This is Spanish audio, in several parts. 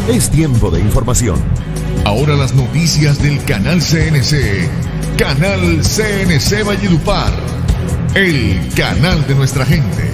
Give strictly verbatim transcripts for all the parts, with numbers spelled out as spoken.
Es tiempo de información. Ahora las noticias del Canal C N C. Canal C N C Valledupar. El canal de nuestra gente.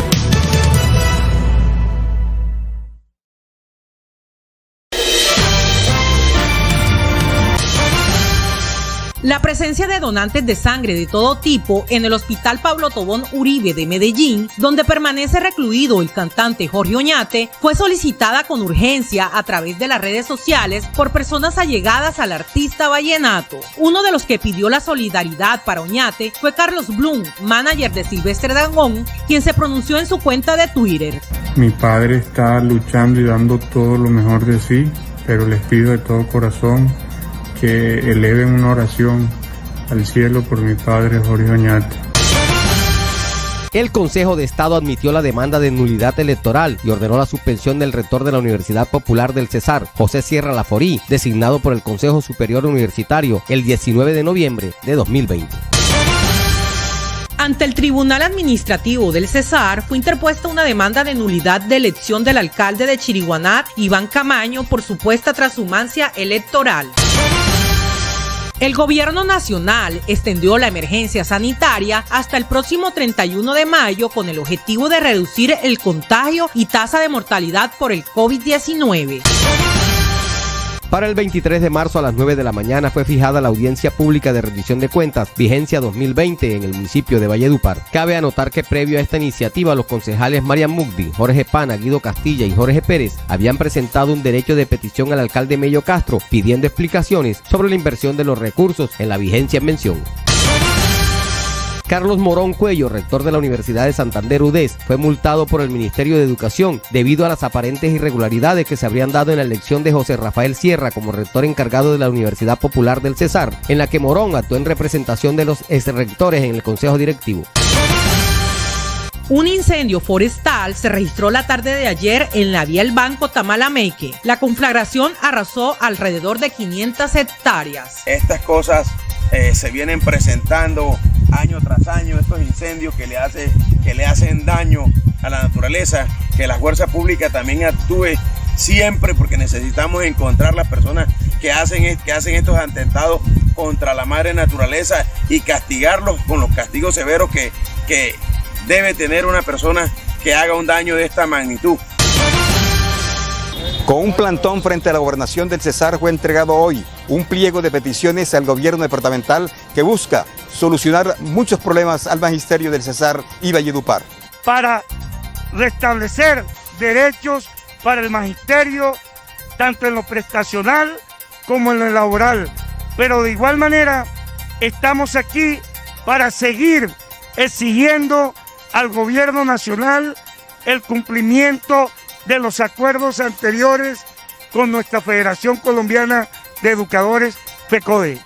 La presencia de donantes de sangre de todo tipo en el Hospital Pablo Tobón Uribe de Medellín, donde permanece recluido el cantante Jorge Oñate, fue solicitada con urgencia a través de las redes sociales por personas allegadas al artista vallenato. Uno de los que pidió la solidaridad para Oñate fue Carlos Blum, manager de Silvestre Dangond, quien se pronunció en su cuenta de Twitter. Mi padre está luchando y dando todo lo mejor de sí, pero les pido de todo corazón que eleven una oración al cielo por mi padre Jorge Oñate. El Consejo de Estado admitió la demanda de nulidad electoral y ordenó la suspensión del rector de la Universidad Popular del Cesar, José Sierra Laforí, designado por el Consejo Superior Universitario el diecinueve de noviembre de dos mil veinte. Ante el Tribunal Administrativo del Cesar fue interpuesta una demanda de nulidad de elección del alcalde de Chiriguaná, Iván Camaño, por supuesta transhumancia electoral. El gobierno nacional extendió la emergencia sanitaria hasta el próximo treinta y uno de mayo con el objetivo de reducir el contagio y tasa de mortalidad por el COVID diecinueve. Para el veintitrés de marzo a las nueve de la mañana fue fijada la audiencia pública de rendición de cuentas, vigencia dos mil veinte en el municipio de Valledupar. Cabe anotar que previo a esta iniciativa los concejales Marian Mugdi, Jorge Pana, Guido Castilla y Jorge Pérez habían presentado un derecho de petición al alcalde Mello Castro pidiendo explicaciones sobre la inversión de los recursos en la vigencia en mención. Carlos Morón Cuello, rector de la Universidad de Santander U D E S, fue multado por el Ministerio de Educación debido a las aparentes irregularidades que se habrían dado en la elección de José Rafael Sierra como rector encargado de la Universidad Popular del Cesar, en la que Morón actuó en representación de los exrectores en el Consejo Directivo. Un incendio forestal se registró la tarde de ayer en la vía El Banco Tamalameque. La conflagración arrasó alrededor de quinientas hectáreas. Estas cosas eh, se vienen presentando año tras año, estos incendios que le, hace, que le hacen daño a la naturaleza, que la fuerza pública también actúe siempre, porque necesitamos encontrar las personas que hacen, que hacen estos atentados contra la madre naturaleza y castigarlos con los castigos severos que, que debe tener una persona que haga un daño de esta magnitud. Con un plantón frente a la gobernación del Cesar fue entregado hoy un pliego de peticiones al gobierno departamental que busca solucionar muchos problemas al magisterio del Cesar y Valledupar. Para restablecer derechos para el magisterio, tanto en lo prestacional como en lo laboral. Pero de igual manera estamos aquí para seguir exigiendo al gobierno nacional el cumplimiento de los acuerdos anteriores con nuestra Federación Colombiana de Educadores, FECODE.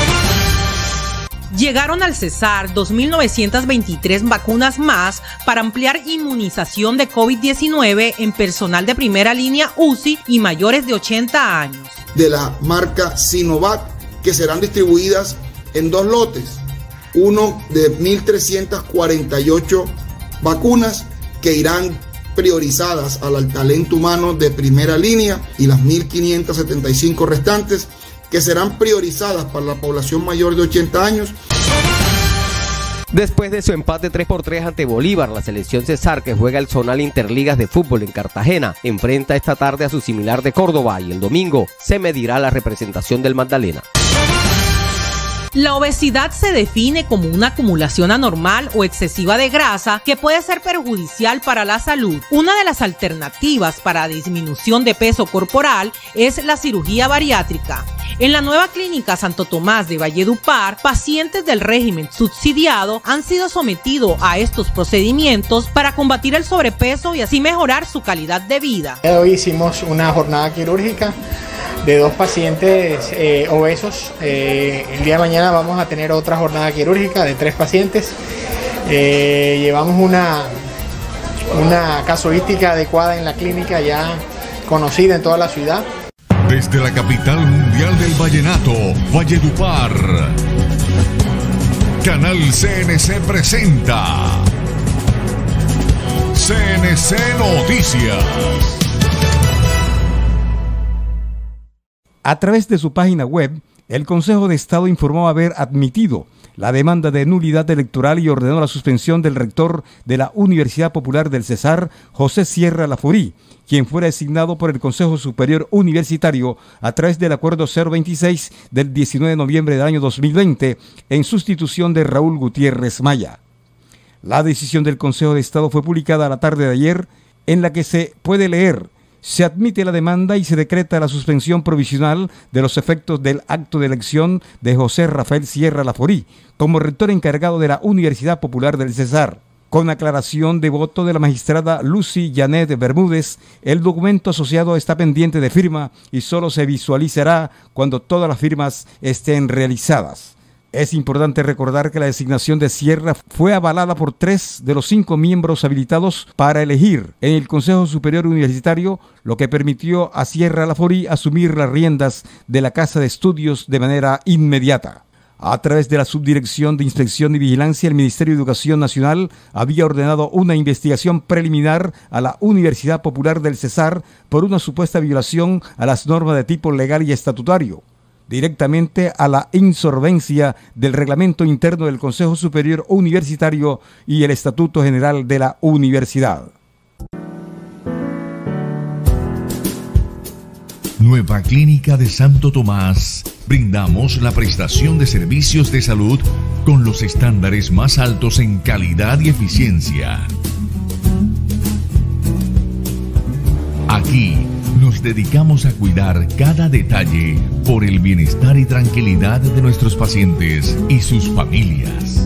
Llegaron al Cesar dos mil novecientas veintitrés vacunas más para ampliar inmunización de COVID diecinueve en personal de primera línea U C I y mayores de ochenta años. De la marca Sinovac, que serán distribuidas en dos lotes, uno de mil trescientas cuarenta y ocho vacunas que irán priorizadas al talento humano de primera línea y las mil quinientas setenta y cinco restantes que serán priorizadas para la población mayor de ochenta años. Después de su empate tres por tres ante Bolívar, la selección Cesar, que juega el zonal Interligas de fútbol en Cartagena, enfrenta esta tarde a su similar de Córdoba y el domingo se medirá la representación del Magdalena. La obesidad se define como una acumulación anormal o excesiva de grasa que puede ser perjudicial para la salud. Una de las alternativas para disminución de peso corporal es la cirugía bariátrica. En la nueva clínica Santo Tomás de Valledupar, pacientes del régimen subsidiado han sido sometidos a estos procedimientos para combatir el sobrepeso y así mejorar su calidad de vida. Hoy hicimos una jornada quirúrgica de dos pacientes eh, obesos. Eh, el día de mañana vamos a tener otra jornada quirúrgica de tres pacientes. Eh, llevamos una, una casuística adecuada en la clínica ya conocida en toda la ciudad. Desde la capital mundial del vallenato, Valledupar, Canal C N C presenta C N C Noticias. A través de su página web, el Consejo de Estado informó haber admitido la demanda de nulidad electoral y ordenó la suspensión del rector de la Universidad Popular del Cesar, José Sierra Laforí, quien fuera designado por el Consejo Superior Universitario a través del Acuerdo cero veintiséis del diecinueve de noviembre del año dos mil veinte, en sustitución de Raúl Gutiérrez Maya. La decisión del Consejo de Estado fue publicada la tarde de ayer, en la que se puede leer: se admite la demanda y se decreta la suspensión provisional de los efectos del acto de elección de José Rafael Sierra Laforí como rector encargado de la Universidad Popular del Cesar. Con aclaración de voto de la magistrada Lucy Janet Bermúdez, el documento asociado está pendiente de firma y solo se visualizará cuando todas las firmas estén realizadas. Es importante recordar que la designación de Sierra fue avalada por tres de los cinco miembros habilitados para elegir en el Consejo Superior Universitario, lo que permitió a Sierra Laforí asumir las riendas de la Casa de Estudios de manera inmediata. A través de la Subdirección de Inspección y Vigilancia, el Ministerio de Educación Nacional había ordenado una investigación preliminar a la Universidad Popular del Cesar por una supuesta violación a las normas de tipo legal y estatutario, directamente a la insolvencia del reglamento interno del Consejo Superior Universitario y el Estatuto General de la Universidad. Nueva Clínica de Santo Tomás. Brindamos la prestación de servicios de salud con los estándares más altos en calidad y eficiencia. Aquí nos dedicamos a cuidar cada detalle por el bienestar y tranquilidad de nuestros pacientes y sus familias.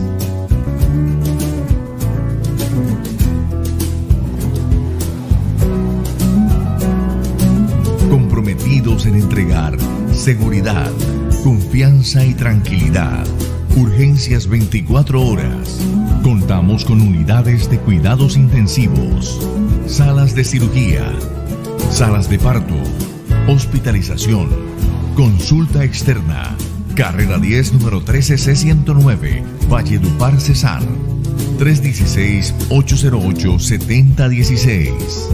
Comprometidos en entregar seguridad, confianza y tranquilidad. Urgencias veinticuatro horas. Contamos con unidades de cuidados intensivos, salas de cirugía, salas de parto, hospitalización, consulta externa. Carrera diez, número trece C ciento nueve, Valledupar, Cesar. tres uno seis, ocho cero ocho, siete cero uno seis.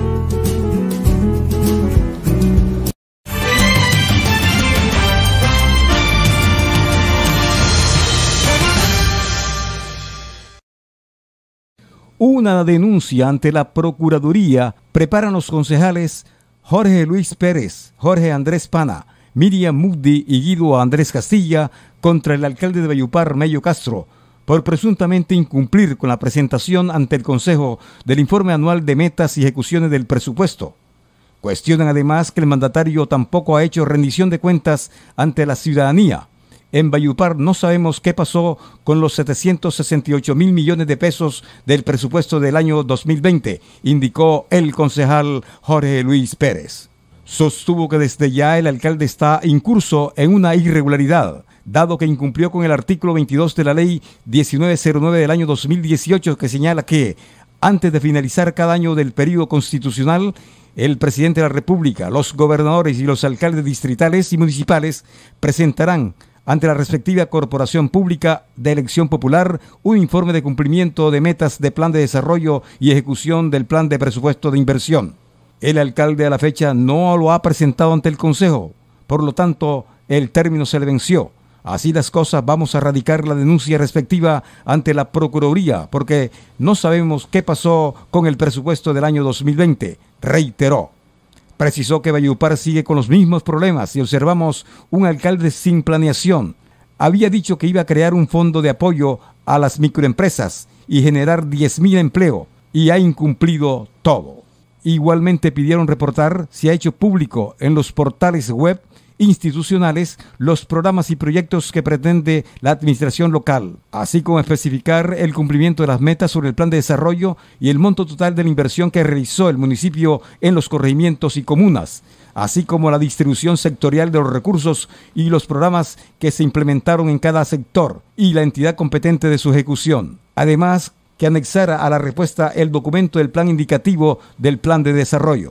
Una denuncia ante la Procuraduría preparan los concejales Jorge Luis Pérez, Jorge Andrés Pana, Miriam Mugdi y Guido Andrés Castilla contra el alcalde de Valledupar, Mello Castro, por presuntamente incumplir con la presentación ante el Consejo del informe anual de metas y ejecuciones del presupuesto. Cuestionan además que el mandatario tampoco ha hecho rendición de cuentas ante la ciudadanía. En Valledupar no sabemos qué pasó con los setecientos sesenta y ocho mil millones de pesos del presupuesto del año dos mil veinte, indicó el concejal Jorge Luis Pérez. Sostuvo que desde ya el alcalde está incurso en una irregularidad, dado que incumplió con el artículo veintidós de la ley diecinueve cero nueve del año dos mil dieciocho, que señala que, antes de finalizar cada año del periodo constitucional, el presidente de la República, los gobernadores y los alcaldes distritales y municipales presentarán ante la respectiva corporación pública de elección popular un informe de cumplimiento de metas de plan de desarrollo y ejecución del plan de presupuesto de inversión. El alcalde a la fecha no lo ha presentado ante el Consejo, por lo tanto el término se le venció. Así las cosas, vamos a radicar la denuncia respectiva ante la Procuraduría, porque no sabemos qué pasó con el presupuesto del año dos mil veinte, reiteró. Precisó que Valledupar sigue con los mismos problemas y observamos un alcalde sin planeación. Había dicho que iba a crear un fondo de apoyo a las microempresas y generar diez mil empleos, y ha incumplido todo. Igualmente pidieron reportar si ha hecho público en los portales web institucionales los programas y proyectos que pretende la administración local, así como especificar el cumplimiento de las metas sobre el plan de desarrollo y el monto total de la inversión que realizó el municipio en los corregimientos y comunas, así como la distribución sectorial de los recursos y los programas que se implementaron en cada sector y la entidad competente de su ejecución. Además, que anexara a la respuesta el documento del plan indicativo del plan de desarrollo.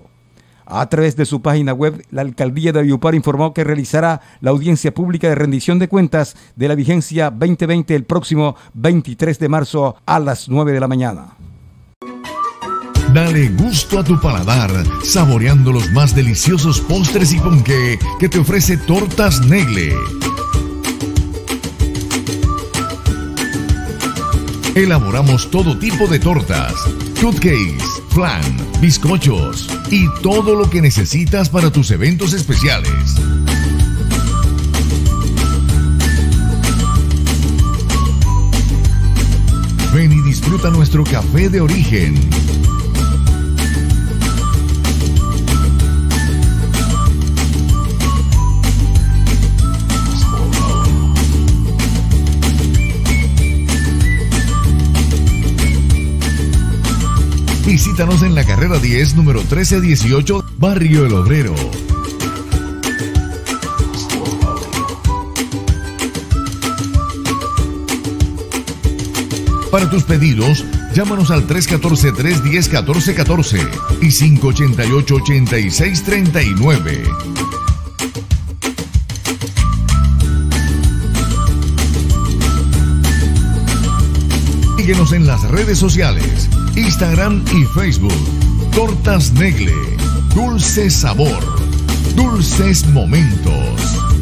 A través de su página web, la alcaldía de Valledupar informó que realizará la audiencia pública de rendición de cuentas de la vigencia veinte veinte el próximo veintitrés de marzo a las nueve de la mañana. Dale gusto a tu paladar, saboreando los más deliciosos postres y ponqué que te ofrece Tortas Negle. Elaboramos todo tipo de tortas, cupcakes, flan, bizcochos y todo lo que necesitas para tus eventos especiales. Ven y disfruta nuestro café de origen. Visítanos en la carrera diez, número trece dieciocho, Barrio El Obrero. Para tus pedidos, llámanos al tres uno cuatro, tres uno cero, uno cuatro uno cuatro y cinco ocho ocho, ocho seis tres nueve. Síguenos en las redes sociales, Instagram y Facebook. Tortas Negle, dulce sabor, dulces momentos.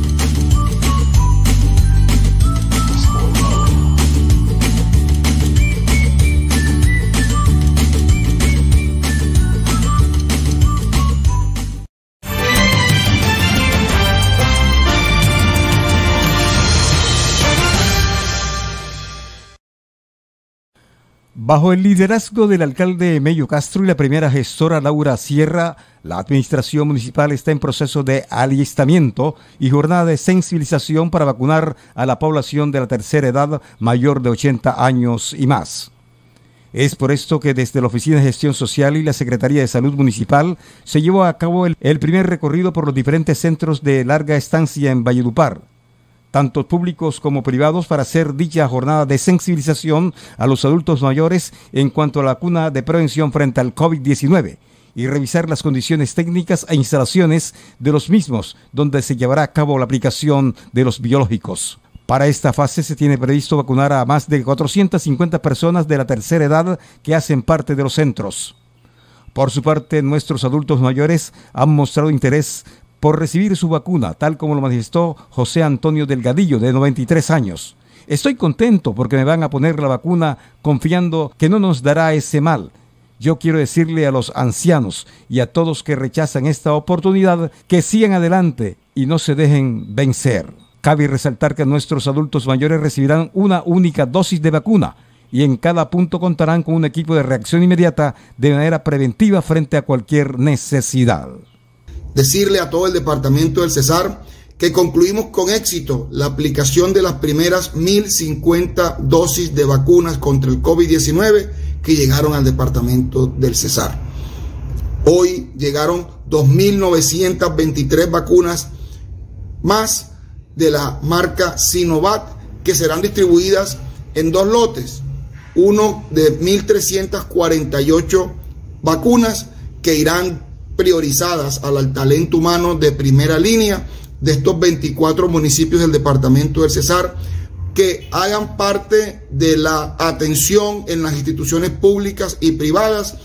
Bajo el liderazgo del alcalde Mello Castro y la primera gestora Laura Sierra, la administración municipal está en proceso de alistamiento y jornada de sensibilización para vacunar a la población de la tercera edad mayor de ochenta años y más. Es por esto que desde la Oficina de Gestión Social y la Secretaría de Salud Municipal se llevó a cabo el, el primer recorrido por los diferentes centros de larga estancia en Valledupar, tanto públicos como privados, para hacer dicha jornada de sensibilización a los adultos mayores en cuanto a la vacuna de prevención frente al COVID diecinueve y revisar las condiciones técnicas e instalaciones de los mismos, donde se llevará a cabo la aplicación de los biológicos. Para esta fase se tiene previsto vacunar a más de cuatrocientas cincuenta personas de la tercera edad que hacen parte de los centros. Por su parte, nuestros adultos mayores han mostrado interés por recibir su vacuna, tal como lo manifestó José Antonio Delgadillo, de noventa y tres años. Estoy contento porque me van a poner la vacuna confiando que no nos dará ese mal. Yo quiero decirle a los ancianos y a todos que rechazan esta oportunidad que sigan adelante y no se dejen vencer. Cabe resaltar que nuestros adultos mayores recibirán una única dosis de vacuna y en cada punto contarán con un equipo de reacción inmediata de manera preventiva frente a cualquier necesidad. Decirle a todo el departamento del Cesar que concluimos con éxito la aplicación de las primeras mil cincuenta dosis de vacunas contra el COVID diecinueve que llegaron al departamento del Cesar. Hoy llegaron dos mil novecientas veintitrés vacunas más de la marca Sinovac, que serán distribuidas en dos lotes, uno de mil trescientas cuarenta y ocho vacunas que irán priorizadas al talento humano de primera línea de estos veinticuatro municipios del departamento del Cesar, que hagan parte de la atención en las instituciones públicas y privadas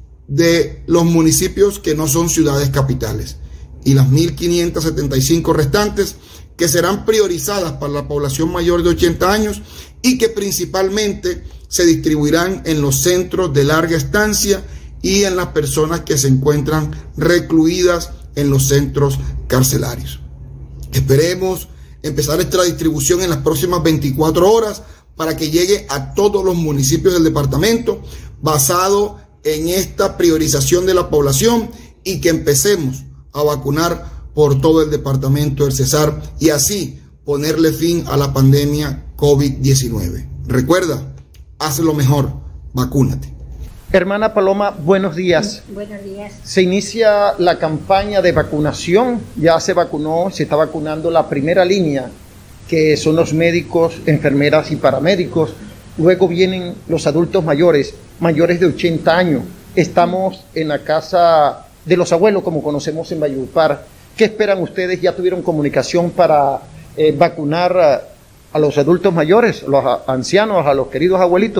de los municipios que no son ciudades capitales, y las mil quinientas setenta y cinco restantes que serán priorizadas para la población mayor de ochenta años y que principalmente se distribuirán en los centros de larga estancia y en las personas que se encuentran recluidas en los centros carcelarios. Esperemos empezar esta distribución en las próximas veinticuatro horas para que llegue a todos los municipios del departamento, basado en esta priorización de la población, y que empecemos a vacunar por todo el departamento del Cesar y así ponerle fin a la pandemia COVID diecinueve. Recuerda, haz lo mejor, vacúnate. Hermana Paloma, buenos días. Buenos días. Se inicia la campaña de vacunación, ya se vacunó, se está vacunando la primera línea, que son los médicos, enfermeras y paramédicos. Luego vienen los adultos mayores, mayores de ochenta años. Estamos en la casa de los abuelos, como conocemos en Valledupar. ¿Qué esperan ustedes? ¿Ya tuvieron comunicación para eh, vacunar a, a los adultos mayores, a los ancianos, a los queridos abuelitos?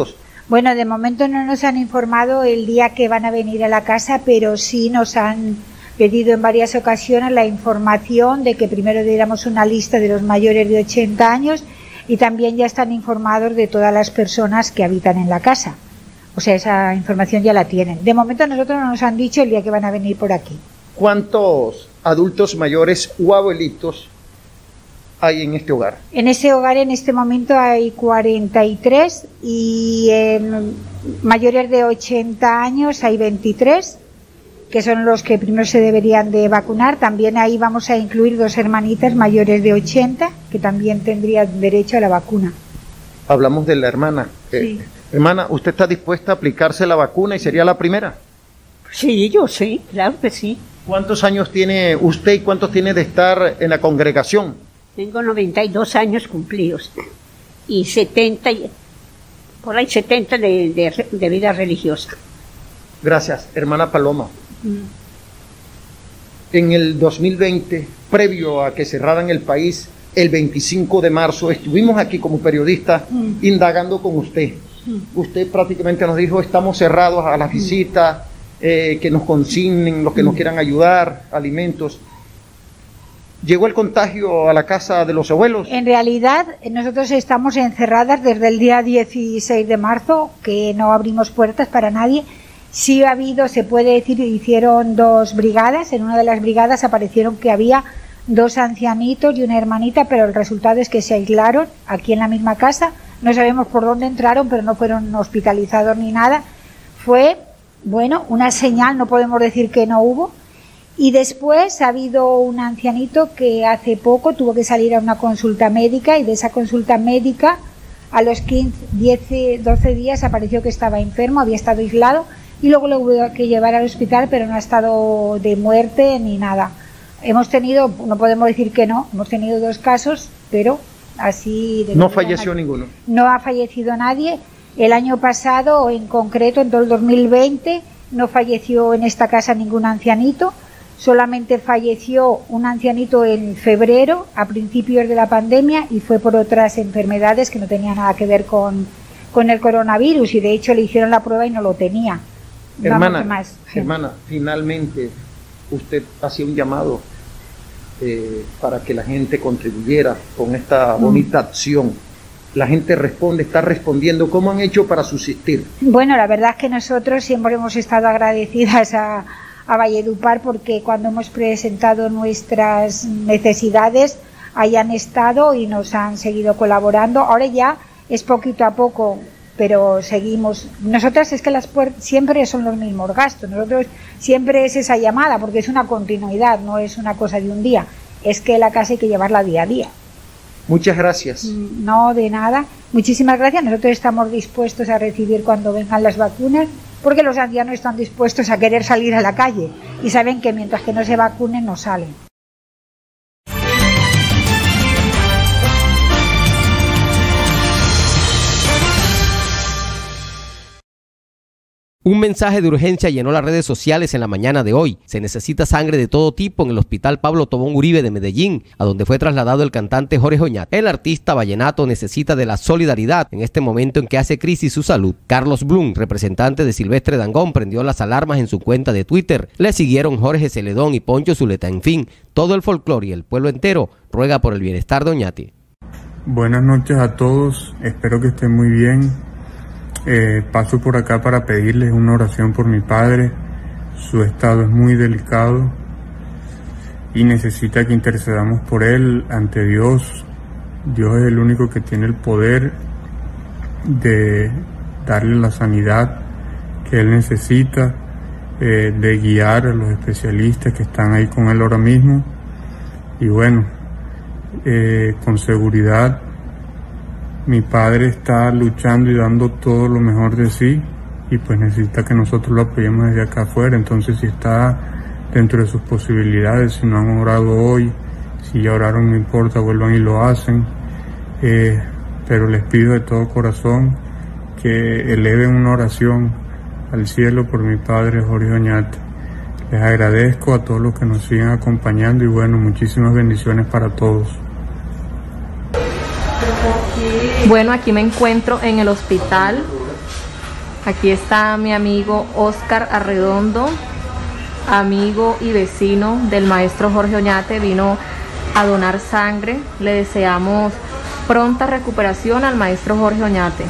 Bueno, de momento no nos han informado el día que van a venir a la casa, pero sí nos han pedido en varias ocasiones la información de que primero diéramos una lista de los mayores de ochenta años y también ya están informados de todas las personas que habitan en la casa. O sea, esa información ya la tienen. De momento nosotros no nos han dicho el día que van a venir por aquí. ¿Cuántos adultos mayores o abuelitos hay en este hogar? En ese hogar en este momento hay cuarenta y tres y en mayores de ochenta años hay veintitrés, que son los que primero se deberían de vacunar. También ahí vamos a incluir dos hermanitas mayores de ochenta que también tendrían derecho a la vacuna. Hablamos de la hermana. Sí. Eh, hermana, ¿usted está dispuesta a aplicarse la vacuna y sería la primera? Sí, yo sí, claro que sí. ¿Cuántos años tiene usted y cuántos tiene de estar en la congregación? Tengo noventa y dos años cumplidos y setenta, por ahí setenta de, de, de vida religiosa. Gracias, hermana Paloma. Mm. En el dos mil veinte, previo a que cerraran el país, el veinticinco de marzo, estuvimos aquí como periodistas mm. indagando con usted. Mm. Usted prácticamente nos dijo, estamos cerrados a las visitas, eh, que nos consignen, los que mm. nos quieran ayudar, alimentos. ¿Llegó el contagio a la casa de los abuelos? En realidad, nosotros estamos encerradas desde el día dieciséis de marzo, que no abrimos puertas para nadie. Sí ha habido, se puede decir, hicieron dos brigadas. En una de las brigadas aparecieron que había dos ancianitos y una hermanita, pero el resultado es que se aislaron aquí en la misma casa. No sabemos por dónde entraron, pero no fueron hospitalizados ni nada. Fue, bueno, una señal, no podemos decir que no hubo. Y después ha habido un ancianito que hace poco tuvo que salir a una consulta médica y de esa consulta médica a los quince, diez, doce días apareció que estaba enfermo, había estado aislado y luego lo hubo que llevar al hospital, pero no ha estado de muerte ni nada. Hemos tenido, no podemos decir que no, hemos tenido dos casos, pero así... ¿No falleció ninguno? No ha fallecido nadie. El año pasado, en concreto, en todo el dos mil veinte, no falleció en esta casa ningún ancianito. Solamente falleció un ancianito en febrero, a principios de la pandemia, y fue por otras enfermedades que no tenían nada que ver con, con el coronavirus, y de hecho le hicieron la prueba y no lo tenía. Hermana, más. hermana, finalmente usted hacía un llamado eh, para que la gente contribuyera con esta bonita mm. acción. La gente responde, está respondiendo. ¿Cómo han hecho para subsistir? Bueno, la verdad es que nosotros siempre hemos estado agradecidas a... a Valledupar, porque cuando hemos presentado nuestras necesidades hayan estado y nos han seguido colaborando. Ahora ya es poquito a poco, pero seguimos. Nosotras es que las puertas siempre son los mismos gastos, nosotros siempre es esa llamada, porque es una continuidad, no es una cosa de un día, es que la casa hay que llevarla día a día. Muchas gracias. No, de nada. Muchísimas gracias. Nosotros estamos dispuestos a recibir cuando vengan las vacunas, porque los ancianos están dispuestos a querer salir a la calle y saben que mientras que no se vacunen no salen. Un mensaje de urgencia llenó las redes sociales en la mañana de hoy. Se necesita sangre de todo tipo en el Hospital Pablo Tobón Uribe de Medellín, a donde fue trasladado el cantante Jorge Oñate. El artista vallenato necesita de la solidaridad en este momento en que hace crisis su salud. Carlos Blum, representante de Silvestre Dangond, prendió las alarmas en su cuenta de Twitter. Le siguieron Jorge Celedón y Poncho Zuleta. En fin, todo el folclore y el pueblo entero ruega por el bienestar de Oñate. Buenas noches a todos, espero que estén muy bien. Eh, paso por acá para pedirles una oración por mi padre. Su estado es muy delicado y necesita que intercedamos por él ante Dios. Dios es el único que tiene el poder de darle la sanidad que él necesita, eh, de guiar a los especialistas que están ahí con él ahora mismo. Y bueno, eh, con seguridad mi padre está luchando y dando todo lo mejor de sí, y pues necesita que nosotros lo apoyemos desde acá afuera. Entonces, si está dentro de sus posibilidades, si no han orado hoy, si ya oraron, no importa, vuelvan y lo hacen. Eh, pero les pido de todo corazón que eleven una oración al cielo por mi padre Jorge Oñate. Les agradezco a todos los que nos siguen acompañando y bueno, muchísimas bendiciones para todos. Bueno, aquí me encuentro en el hospital Aquí está mi amigo Oscar Arredondo, amigo y vecino del maestro Jorge Oñate, vino a donar sangre. Le deseamos pronta recuperación al maestro Jorge Oñate.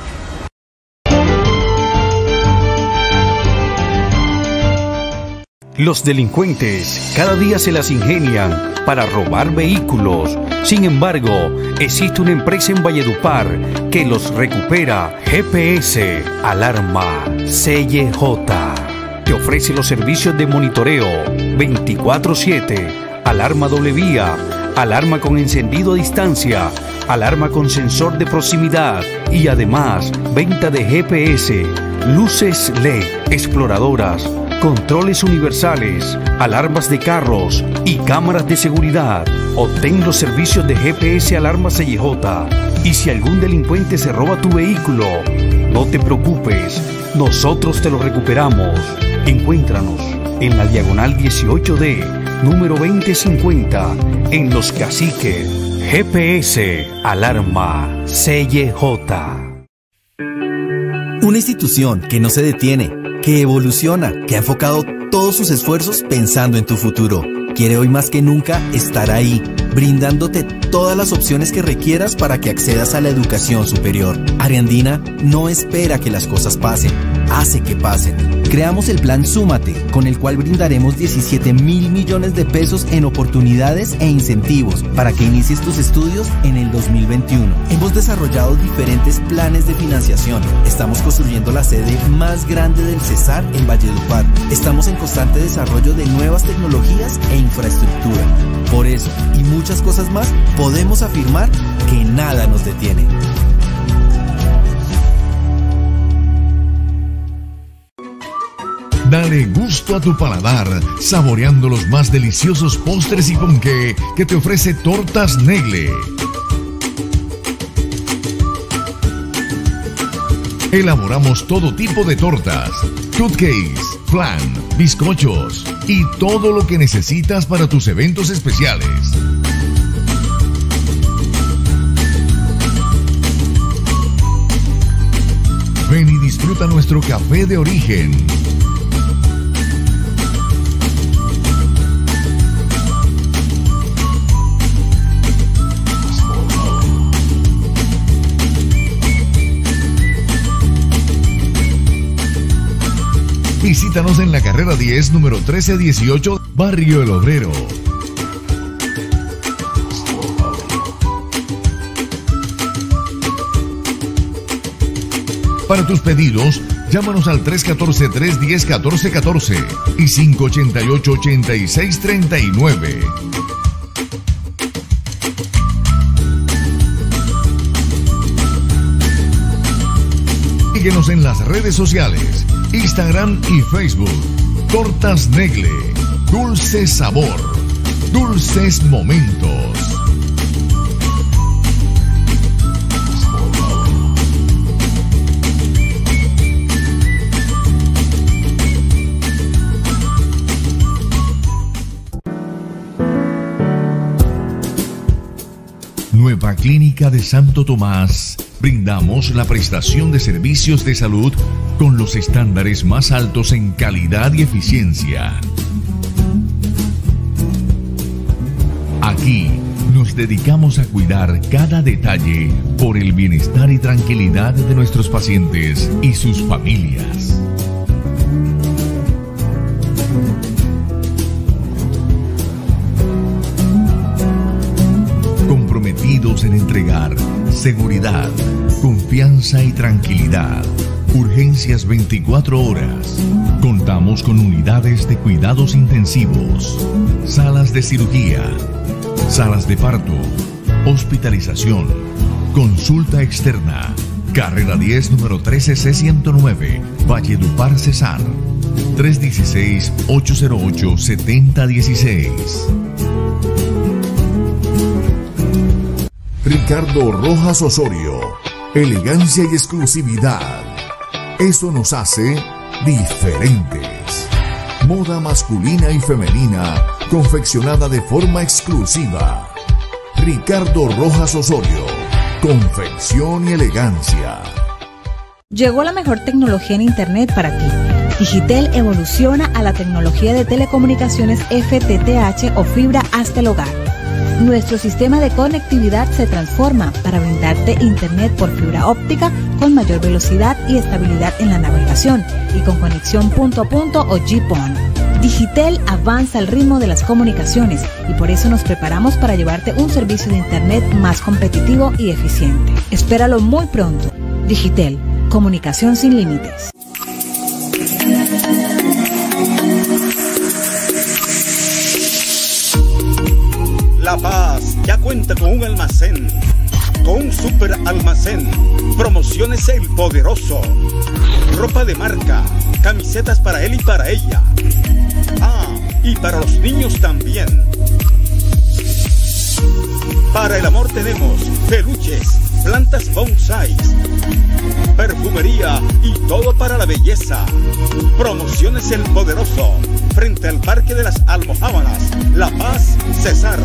Los delincuentes cada día se las ingenian para robar vehículos. Sin embargo, existe una empresa en Valledupar que los recupera. G P S Alarma C Y J te ofrece los servicios de monitoreo veinticuatro siete, alarma doble vía, alarma con encendido a distancia, alarma con sensor de proximidad y además venta de G P S, luces L E D, exploradoras, controles universales, alarmas de carros y cámaras de seguridad. Obtén los servicios de G P S Alarma C Y J. Y si algún delincuente se roba tu vehículo, no te preocupes, nosotros te lo recuperamos. Encuéntranos en la diagonal dieciocho D, número veinte cincuenta, en Los Caciques. G P S Alarma C Y J. Una institución que no se detiene, que evoluciona, que ha enfocado todos sus esfuerzos pensando en tu futuro. Quiere hoy más que nunca estar ahí, brindándote todas las opciones que requieras para que accedas a la educación superior. Ariandina no espera que las cosas pasen, hace que pasen. Creamos el plan Súmate, con el cual brindaremos diecisiete mil millones de pesos en oportunidades e incentivos para que inicies tus estudios en el dos mil veintiuno. Hemos desarrollado diferentes planes de financiación. Estamos construyendo la sede más grande del Cesar en Valledupar. Estamos en constante desarrollo de nuevas tecnologías e infraestructura. Por eso, y muchas cosas más, podemos afirmar que nada nos detiene. Dale gusto a tu paladar, saboreando los más deliciosos postres y ponqué que te ofrece Tortas Negle. Elaboramos todo tipo de tortas, cupcakes, flan, bizcochos y todo lo que necesitas para tus eventos especiales. Ven y disfruta nuestro café de origen. Visítanos en la carrera diez, número trece dieciocho, Barrio El Obrero. Para tus pedidos, llámanos al tres uno cuatro, tres uno cero, uno cuatro uno cuatro y cinco ocho ocho, ocho seis tres nueve. Síguenos en las redes sociales, Instagram y Facebook. Tortas Negle, dulce sabor, dulces momentos. Nueva Clínica de Santo Tomás. Brindamos la prestación de servicios de salud con los estándares más altos en calidad y eficiencia. Aquí nos dedicamos a cuidar cada detalle por el bienestar y tranquilidad de nuestros pacientes y sus familias. Comprometidos en entregar seguridad, confianza y tranquilidad. Urgencias veinticuatro horas. Contamos con unidades de cuidados intensivos, salas de cirugía, salas de parto, hospitalización, consulta externa. Carrera diez, número trece C ciento nueve, Valledupar, Cesar. tres uno seis, ocho cero ocho, siete cero uno seis. Ricardo Rojas Osorio. Elegancia y exclusividad. Eso nos hace diferentes. Moda masculina y femenina confeccionada de forma exclusiva. Ricardo Rojas Osorio. Confección y elegancia. Llegó la mejor tecnología en Internet para ti. Digitel evoluciona a la tecnología de telecomunicaciones F T T H o fibra hasta el hogar. Nuestro sistema de conectividad se transforma para brindarte Internet por fibra óptica con mayor velocidad y estabilidad en la navegación y con conexión punto a punto o G P O N. Digitel avanza al ritmo de las comunicaciones y por eso nos preparamos para llevarte un servicio de Internet más competitivo y eficiente. Espéralo muy pronto. Digitel, comunicación sin límites. La Paz ya cuenta con un almacén, con un super almacén. Promociones El Poderoso. Ropa de marca, camisetas para él y para ella. Ah, y para los niños también. Para el amor tenemos peluches, plantas bonsai, perfumería y todo para la belleza. Promociones El Poderoso, frente al Parque de las Almojábanas, La Paz, Cesar.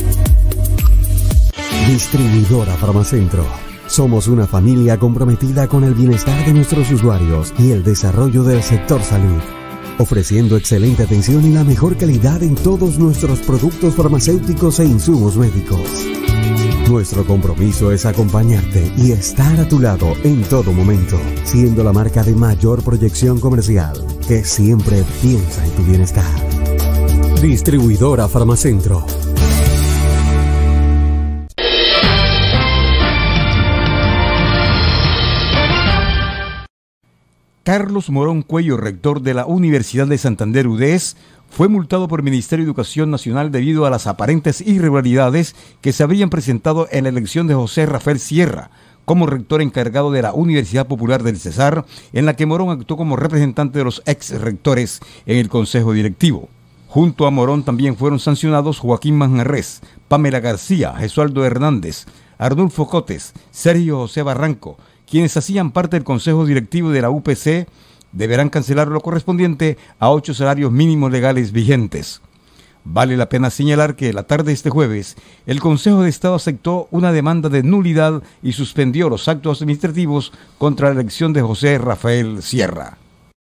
Distribuidora Farmacentro. Somos una familia comprometida con el bienestar de nuestros usuarios y el desarrollo del sector salud, ofreciendo excelente atención y la mejor calidad en todos nuestros productos farmacéuticos e insumos médicos. Nuestro compromiso es acompañarte y estar a tu lado en todo momento, siendo la marca de mayor proyección comercial que siempre piensa en tu bienestar. Distribuidora Farmacentro. Carlos Morón Cuello, rector de la Universidad de Santander U D E S, fue multado por el Ministerio de Educación Nacional debido a las aparentes irregularidades que se habrían presentado en la elección de José Rafael Sierra como rector encargado de la Universidad Popular del Cesar, en la que Morón actuó como representante de los ex rectores en el Consejo Directivo. Junto a Morón también fueron sancionados Joaquín Manjarrés, Pamela García, Jesualdo Hernández, Arnulfo Cotes, Sergio José Barranco, quienes hacían parte del Consejo Directivo de la U P C. Deberán cancelar lo correspondiente a ocho salarios mínimos legales vigentes. Vale la pena señalar que la tarde de este jueves, el Consejo de Estado aceptó una demanda de nulidad y suspendió los actos administrativos contra la elección de José Rafael Sierra.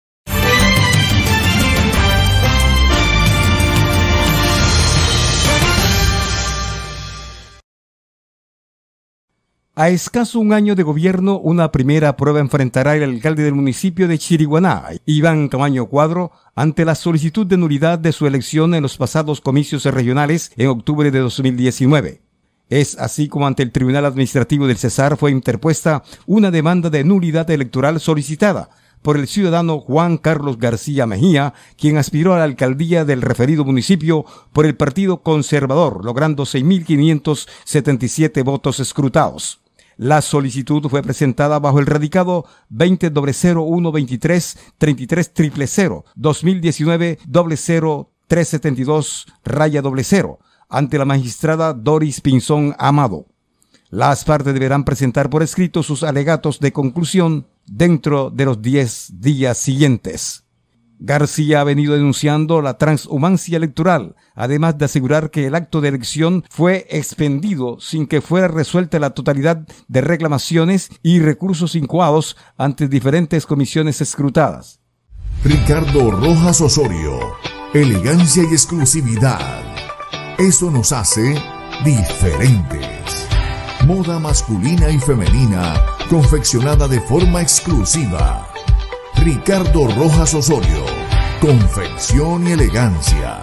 A escaso un año de gobierno, una primera prueba enfrentará el alcalde del municipio de Chiriguaná, Iván Camaño Cuadro, ante la solicitud de nulidad de su elección en los pasados comicios regionales en octubre de dos mil diecinueve. Es así como ante el Tribunal Administrativo del Cesar fue interpuesta una demanda de nulidad electoral solicitada por el ciudadano Juan Carlos García Mejía, quien aspiró a la alcaldía del referido municipio por el Partido Conservador, logrando seis mil quinientos setenta y siete votos escrutados. La solicitud fue presentada bajo el radicado veinte cero cero uno veintitrés treinta y tres cero cero cero dos mil diecinueve cero cero tres setenta y dos raya cero cero ante la magistrada Doris Pinzón Amado. Las partes deberán presentar por escrito sus alegatos de conclusión dentro de los diez días siguientes. García ha venido denunciando la transhumancia electoral, además de asegurar que el acto de elección fue expendido sin que fuera resuelta la totalidad de reclamaciones y recursos incoados ante diferentes comisiones escrutadas. Ricardo Rojas Osorio, elegancia y exclusividad. Eso nos hace diferentes. Moda masculina y femenina, confeccionada de forma exclusiva. Ricardo Rojas Osorio, confección y elegancia.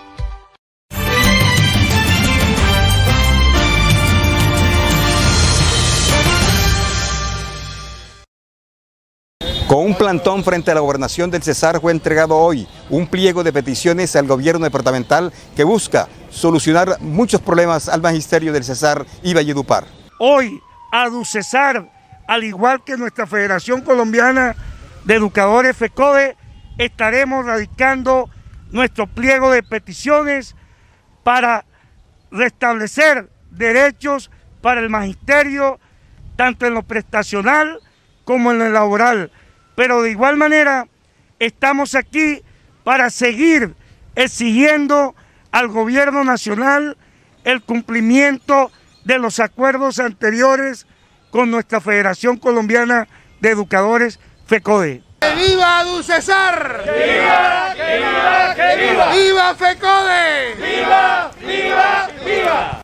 Con un plantón frente a la gobernación del Cesar fue entregado hoy un pliego de peticiones al gobierno departamental que busca solucionar muchos problemas al magisterio del Cesar y Valledupar. Hoy, ADUCESAR, al igual que nuestra Federación Colombiana de Educadores FECODE, estaremos radicando nuestro pliego de peticiones para restablecer derechos para el magisterio, tanto en lo prestacional como en lo laboral. Pero de igual manera, estamos aquí para seguir exigiendo al gobierno nacional el cumplimiento de los acuerdos anteriores con nuestra Federación Colombiana de Educadores FECODE. ¡Viva Ducesar! ¡Viva, que viva, que viva! ¡Viva FECODE! ¡Viva, viva, viva!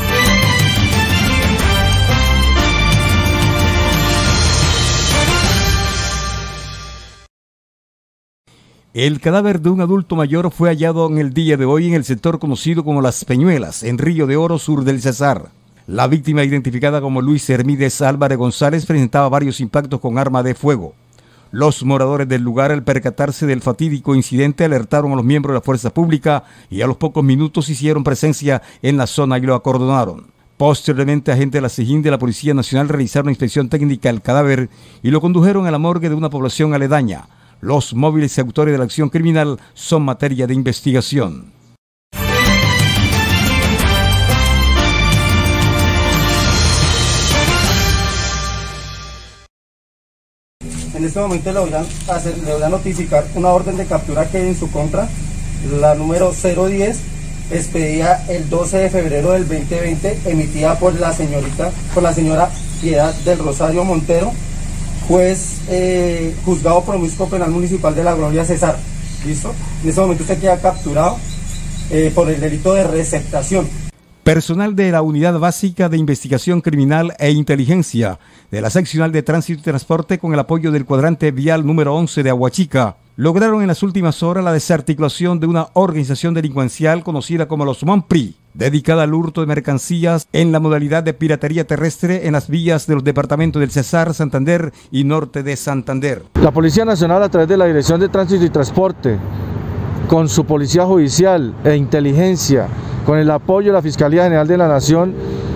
El cadáver de un adulto mayor fue hallado en el día de hoy en el sector conocido como Las Peñuelas, en Río de Oro, sur del Cesar. La víctima, identificada como Luis Hermídez Álvarez González, presentaba varios impactos con arma de fuego. Los moradores del lugar, al percatarse del fatídico incidente, alertaron a los miembros de la fuerza pública y a los pocos minutos hicieron presencia en la zona y lo acordonaron. Posteriormente, agentes de la SEGIN de la Policía Nacional realizaron una inspección técnica del cadáver y lo condujeron a la morgue de una población aledaña. Los móviles y autores de la acción criminal son materia de investigación. En este momento le voy, a hacer, le voy a notificar una orden de captura que hay en su contra, la número cero diez, expedida el doce de febrero del veinte veinte, emitida por la señorita, por la señora Piedad del Rosario Montero, juez eh, juzgado promiscuo penal municipal de la Gloria Cesar. ¿Listo? En este momento usted queda capturado eh, por el delito de receptación. Personal de la Unidad Básica de Investigación Criminal e Inteligencia de la Seccional de Tránsito y Transporte, con el apoyo del cuadrante vial número once de Aguachica, lograron en las últimas horas la desarticulación de una organización delincuencial conocida como los MOMPRI, dedicada al hurto de mercancías en la modalidad de piratería terrestre en las vías de los departamentos del Cesar, Santander y norte de Santander. La Policía Nacional, a través de la Dirección de Tránsito y Transporte, con su Policía Judicial e Inteligencia, con el apoyo de la Fiscalía General de la Nación,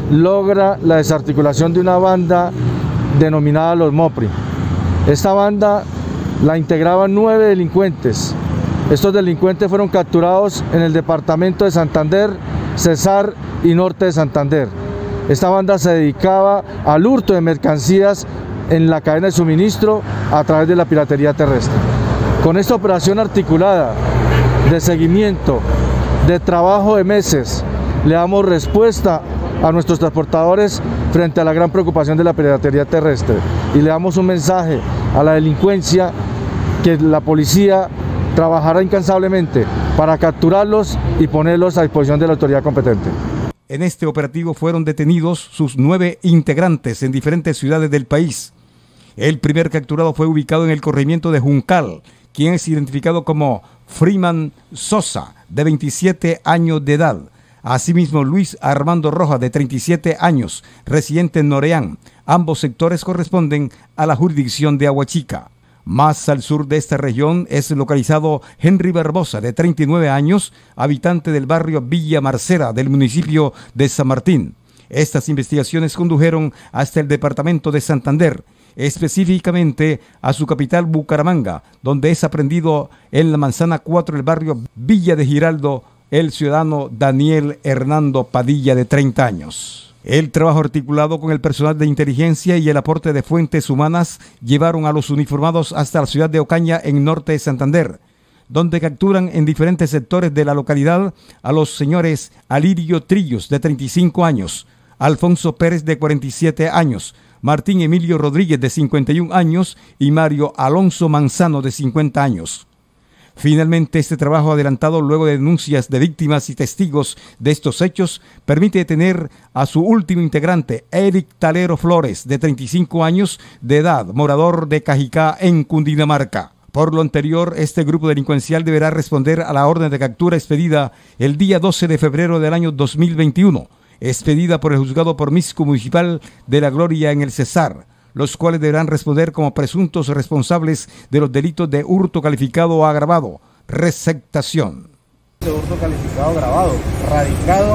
logra la desarticulación de una banda denominada los MOPRI. Esta banda la integraban nueve delincuentes. Estos delincuentes fueron capturados en el departamento de Santander, Cesar y norte de Santander. Esta banda se dedicaba al hurto de mercancías en la cadena de suministro a través de la piratería terrestre. Con esta operación articulada de seguimiento, de trabajo de meses, le damos respuesta a nuestros transportadores frente a la gran preocupación de la piratería terrestre y le damos un mensaje a la delincuencia que la policía trabajará incansablemente para capturarlos y ponerlos a disposición de la autoridad competente. En este operativo fueron detenidos sus nueve integrantes en diferentes ciudades del país. El primer capturado fue ubicado en el corregimiento de Juncal, quien es identificado como Freeman Sosa, de veintisiete años de edad. Asimismo, Luis Armando Rojas, de treinta y siete años, residente en Noreán. Ambos sectores corresponden a la jurisdicción de Aguachica. Más al sur de esta región es localizado Henry Barbosa, de treinta y nueve años, habitante del barrio Villa Marcera del municipio de San Martín. Estas investigaciones condujeron hasta el departamento de Santander, específicamente a su capital Bucaramanga, donde es aprehendido en la manzana cuatro del barrio Villa de Giraldo el ciudadano Daniel Hernando Padilla, de treinta años. El trabajo articulado con el personal de inteligencia y el aporte de fuentes humanas llevaron a los uniformados hasta la ciudad de Ocaña, en norte de Santander, donde capturan en diferentes sectores de la localidad a los señores Alirio Trillos, de treinta y cinco años, Alfonso Pérez, de cuarenta y siete años, Martín Emilio Rodríguez, de cincuenta y un años, y Mario Alonso Manzano, de cincuenta años. Finalmente, este trabajo adelantado luego de denuncias de víctimas y testigos de estos hechos permite detener a su último integrante, Eric Talero Flores, de treinta y cinco años de edad, morador de Cajicá, en Cundinamarca. Por lo anterior, este grupo delincuencial deberá responder a la orden de captura expedida el día doce de febrero del año dos mil veintiuno, expedida por el Juzgado Promiscuo Municipal de la Gloria en el Cesar, los cuales deberán responder como presuntos responsables de los delitos de hurto calificado o agravado, receptación. De hurto calificado agravado, radicado,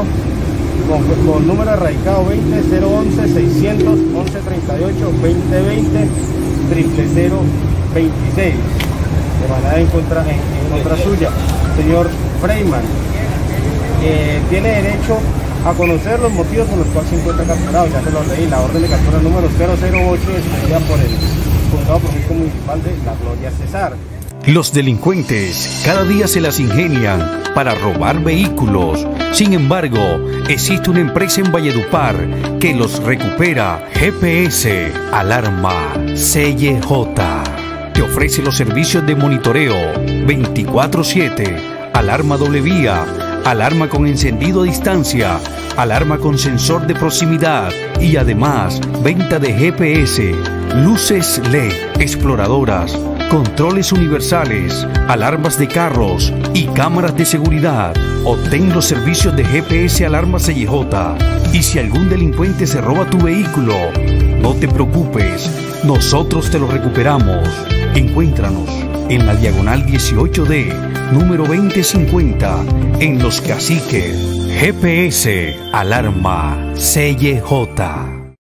con, con número de radicado veinte cero once seiscientos once treinta y ocho veinte veinte triple cero veintiséis, de manera en contra, en, en contra suya. Señor Freeman, eh, tiene derecho a conocer los motivos por los cuales se encuentra capturado. Ya se lo leí, la orden de captura número cero cero ocho, expedida por el Juzgado Promiscuo Municipal de la Gloria Cesar. Los delincuentes cada día se las ingenian para robar vehículos. Sin embargo, existe una empresa en Valledupar que los recupera. G P S Alarma C Y J te ofrece los servicios de monitoreo veinticuatro siete, alarma doble vía, alarma con encendido a distancia, alarma con sensor de proximidad y además venta de G P S, luces L E D, exploradoras, controles universales, alarmas de carros y cámaras de seguridad. Obtén los servicios de G P S Alarma C Y J. Y si algún delincuente se roba tu vehículo, no te preocupes, nosotros te lo recuperamos. Encuéntranos en la diagonal dieciocho D, número veinte cincuenta, en Los Caciques. G P S Alarma C Y J.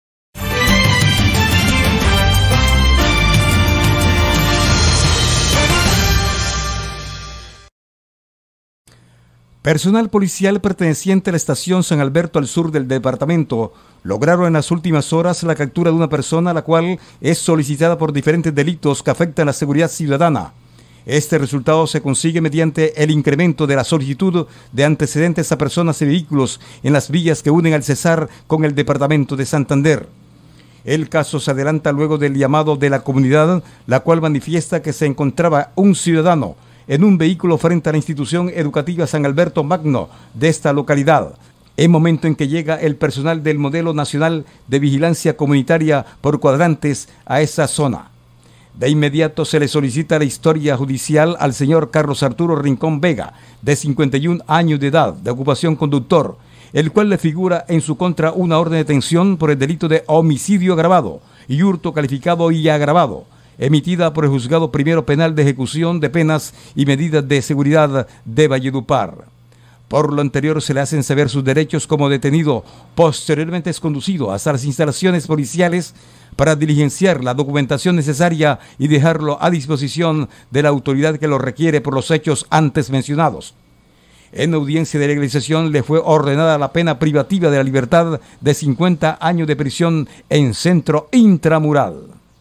Personal policial perteneciente a la estación San Alberto al sur del departamento lograron en las últimas horas la captura de una persona la cual es solicitada por diferentes delitos que afectan la seguridad ciudadana. Este resultado se consigue mediante el incremento de la solicitud de antecedentes a personas y vehículos en las vías que unen al Cesar con el departamento de Santander. El caso se adelanta luego del llamado de la comunidad, la cual manifiesta que se encontraba un ciudadano en un vehículo frente a la institución educativa San Alberto Magno de esta localidad, en momento en que llega el personal del Modelo Nacional de Vigilancia Comunitaria por cuadrantes a esa zona. De inmediato se le solicita la historia judicial al señor Carlos Arturo Rincón Vega, de cincuenta y un años de edad, de ocupación conductor, el cual le figura en su contra una orden de detención por el delito de homicidio agravado y hurto calificado y agravado, emitida por el Juzgado Primero Penal de Ejecución de Penas y Medidas de Seguridad de Valledupar. Por lo anterior se le hacen saber sus derechos como detenido. Posteriormente es conducido hasta las instalaciones policiales para diligenciar la documentación necesaria y dejarlo a disposición de la autoridad que lo requiere por los hechos antes mencionados. En audiencia de legalización le fue ordenada la pena privativa de la libertad de cincuenta años de prisión en centro intramural.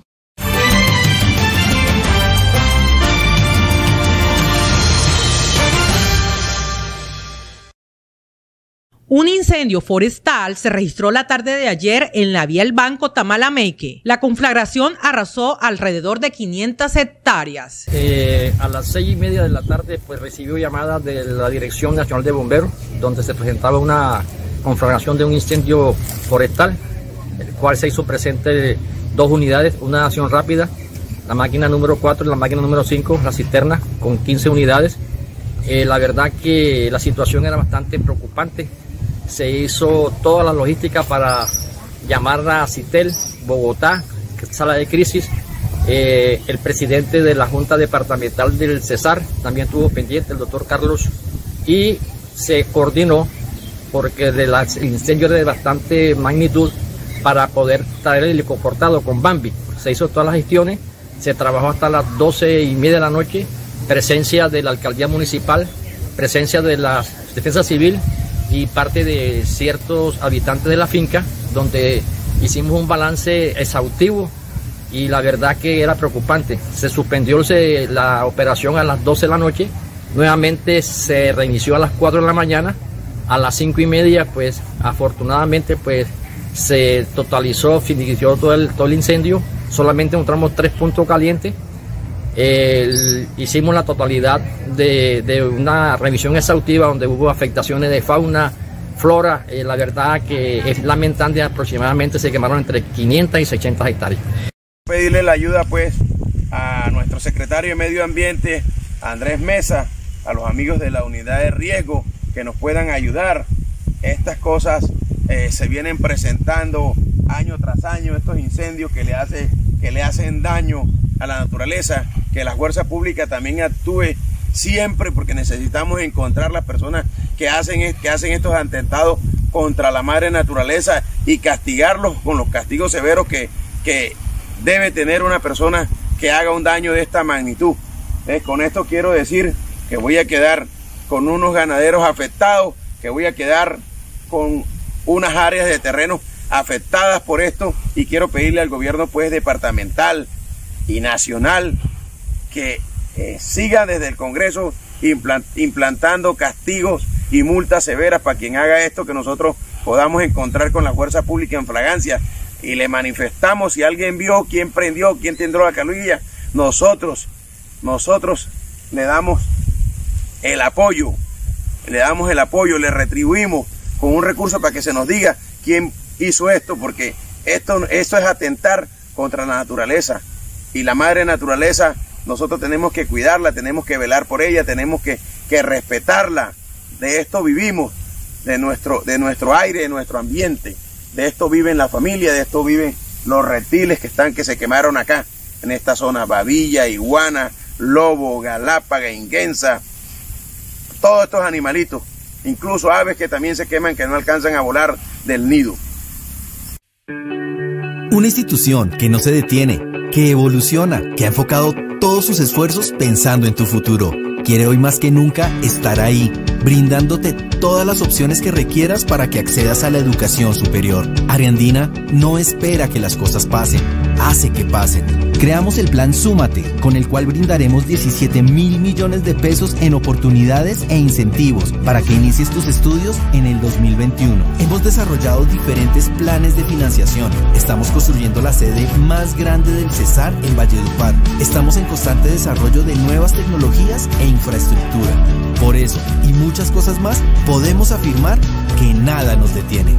Un incendio forestal se registró la tarde de ayer en la vía El Banco Tamalameque. La conflagración arrasó alrededor de quinientas hectáreas. Eh, a las seis y media de la tarde pues recibió llamada de la Dirección Nacional de Bomberos, donde se presentaba una conflagración de un incendio forestal, el cual se hizo presente dos unidades, una acción rápida, la máquina número cuatro y la máquina número cinco, la cisterna, con quince unidades. Eh, la verdad que la situación era bastante preocupante. Se hizo toda la logística para llamar a CITEL, Bogotá, sala de crisis. Eh, el presidente de la Junta Departamental del Cesar también estuvo pendiente, el doctor Carlos, y se coordinó porque el incendio era de bastante magnitud para poder traer el helicoportado con Bambi. Se hizo todas las gestiones, se trabajó hasta las doce y media de la noche, presencia de la alcaldía municipal, presencia de la defensa civil y parte de ciertos habitantes de la finca, donde hicimos un balance exhaustivo y la verdad que era preocupante. Se suspendió la operación a las doce de la noche, nuevamente se reinició a las cuatro de la mañana, a las cinco y media pues afortunadamente pues se totalizó, finiquitó todo el, todo el incendio, solamente encontramos tres puntos calientes. El, hicimos la totalidad de, de una revisión exhaustiva donde hubo afectaciones de fauna, flora. Eh, la verdad que es lamentable, aproximadamente se quemaron entre quinientas y seiscientas hectáreas. Pedirle la ayuda pues a nuestro secretario de Medio Ambiente, Andrés Mesa, a los amigos de la unidad de riesgo que nos puedan ayudar. Estas cosas eh, se vienen presentando año tras año, estos incendios que le, hace, que le hacen daño a la naturaleza, que la fuerza pública también actúe siempre, porque necesitamos encontrar las personas que hacen, que hacen estos atentados contra la madre naturaleza y castigarlos con los castigos severos que, que debe tener una persona que haga un daño de esta magnitud. Entonces, con esto quiero decir que voy a quedar con unos ganaderos afectados, que voy a quedar con unas áreas de terreno afectadas por esto, y quiero pedirle al gobierno pues departamental y nacional que eh, siga desde el Congreso implant, implantando castigos y multas severas para quien haga esto, que nosotros podamos encontrar con la fuerza pública en fragancia y le manifestamos si alguien vio, quién prendió, quién tendró la caluilla. Nosotros, nosotros le damos el apoyo, le damos el apoyo, le retribuimos con un recurso para que se nos diga quién hizo esto, porque esto, esto es atentar contra la naturaleza, y la madre naturaleza nosotros tenemos que cuidarla, tenemos que velar por ella, tenemos que, que respetarla. De esto vivimos, de nuestro, de nuestro aire, de nuestro ambiente. De esto viven la familia, de esto viven los reptiles que están, que se quemaron acá, en esta zona: babilla, iguana, lobo, galápaga, inguenza, todos estos animalitos, incluso aves que también se queman, que no alcanzan a volar del nido. Una institución que no se detiene, que evoluciona, que ha enfocado todos sus esfuerzos pensando en tu futuro. Quiere hoy más que nunca estar ahí, brindándote todas las opciones que requieras para que accedas a la educación superior. Ariandina no espera que las cosas pasen, hace que pasen. Creamos el plan Súmate, con el cual brindaremos diecisiete mil millones de pesos en oportunidades e incentivos para que inicies tus estudios en el dos mil veintiuno. Hemos desarrollado diferentes planes de financiación. Estamos construyendo la sede más grande del Cesar en Valledupar. Estamos en constante desarrollo de nuevas tecnologías e infraestructura. Por eso, y muchas cosas más, podemos afirmar que nada nos detiene.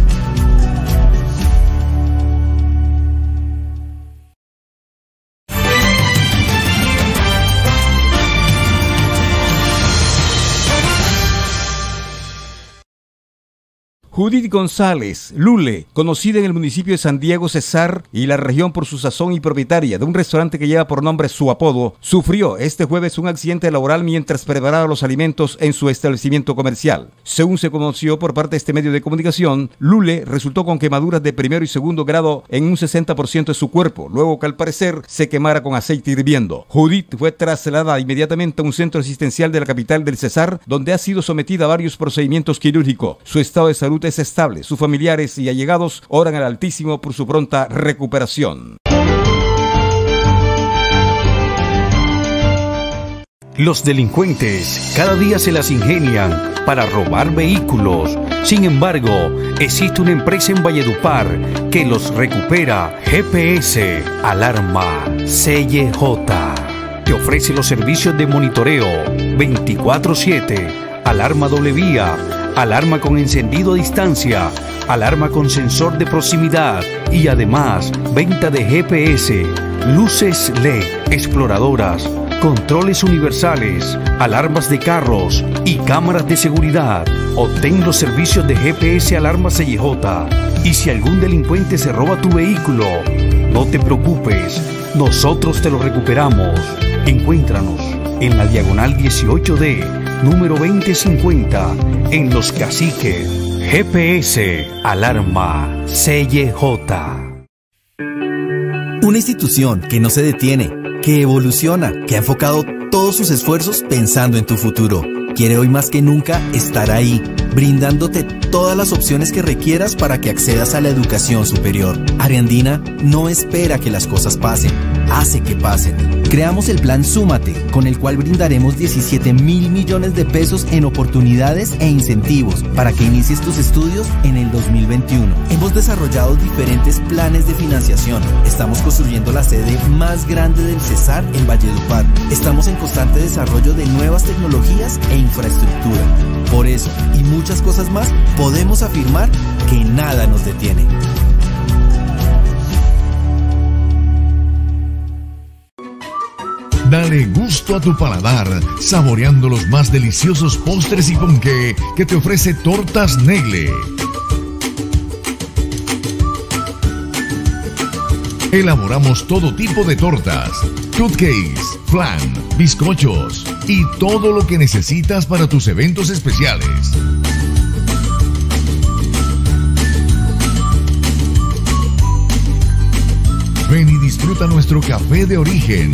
Judith González, Lule, conocida en el municipio de San Diego Cesar y la región por su sazón y propietaria de un restaurante que lleva por nombre Su Apodo, sufrió este jueves un accidente laboral mientras preparaba los alimentos en su establecimiento comercial. Según se conoció por parte de este medio de comunicación, Lule resultó con quemaduras de primero y segundo grado en un sesenta por ciento de su cuerpo, luego que al parecer se quemara con aceite hirviendo. Judith fue trasladada inmediatamente a un centro asistencial de la capital del Cesar, donde ha sido sometida a varios procedimientos quirúrgicos. Su estado de salud es estable. Sus familiares y allegados oran al Altísimo por su pronta recuperación. Los delincuentes cada día se las ingenian para robar vehículos. Sin embargo, existe una empresa en Valledupar que los recupera. G P S Alarma C Y J te ofrece los servicios de monitoreo veinticuatro siete, alarma doble vía, alarma con encendido a distancia, alarma con sensor de proximidad y además venta de G P S, luces L E D, exploradoras, controles universales, alarmas de carros y cámaras de seguridad. Obtén los servicios de G P S Alarma C Y J. Y si algún delincuente se roba tu vehículo, no te preocupes, nosotros te lo recuperamos. Encuéntranos en la diagonal dieciocho D, número veinte cincuenta, en Los Caciques. G P S Alarma C Y J. Una institución que no se detiene, que evoluciona, que ha enfocado todos sus esfuerzos pensando en tu futuro. Quiere hoy más que nunca estar ahí, brindándote todas las opciones que requieras para que accedas a la educación superior. Ariandina no espera que las cosas pasen, hace que pasen. Creamos el plan Súmate, con el cual brindaremos diecisiete mil millones de pesos en oportunidades e incentivos para que inicies tus estudios en el dos mil veintiuno. Hemos desarrollado diferentes planes de financiación. Estamos construyendo la sede más grande del Cesar en Valledupar. Estamos en constante desarrollo de nuevas tecnologías e infraestructura. Por eso, y muchas cosas más, podemos afirmar que nada nos detiene. Dale gusto a tu paladar, saboreando los más deliciosos postres y ponqué que te ofrece Tortas Negle. Elaboramos todo tipo de tortas, cupcakes, flan, bizcochos y todo lo que necesitas para tus eventos especiales. Ven y disfruta nuestro café de origen.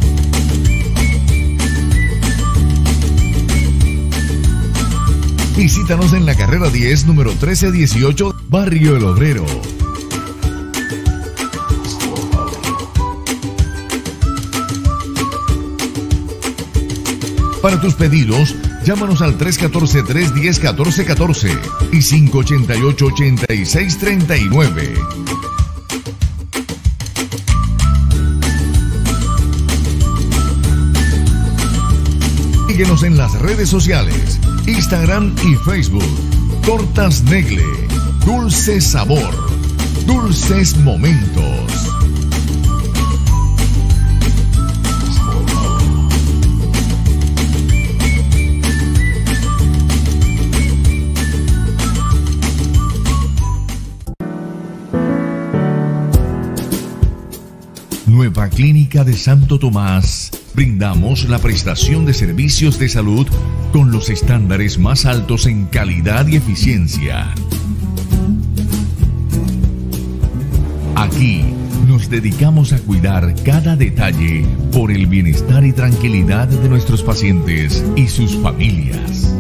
Y Visítanos en la carrera diez, número trece dieciocho, Barrio El Obrero. Para tus pedidos, llámanos al tres uno cuatro, tres uno cero, uno cuatro uno cuatro y cinco ocho ocho, ocho seis tres nueve. Síguenos en las redes sociales, Instagram y Facebook. Tortas Negle, dulce sabor, dulces momentos. Nueva Clínica de Santo Tomás. Brindamos la prestación de servicios de salud con los estándares más altos en calidad y eficiencia. Aquí nos dedicamos a cuidar cada detalle por el bienestar y tranquilidad de nuestros pacientes y sus familias.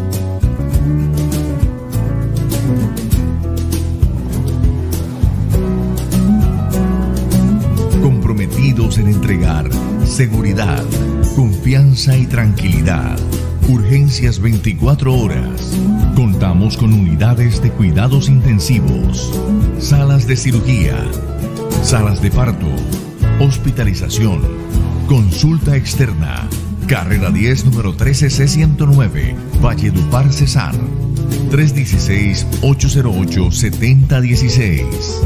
Comprometidos en entregar seguridad, confianza y tranquilidad. Urgencias veinticuatro horas. Contamos con unidades de cuidados intensivos, salas de cirugía, salas de parto, hospitalización, consulta externa. Carrera diez, número trece C ciento nueve, Valledupar, Cesar. tres uno seis, ocho cero ocho, siete cero uno seis.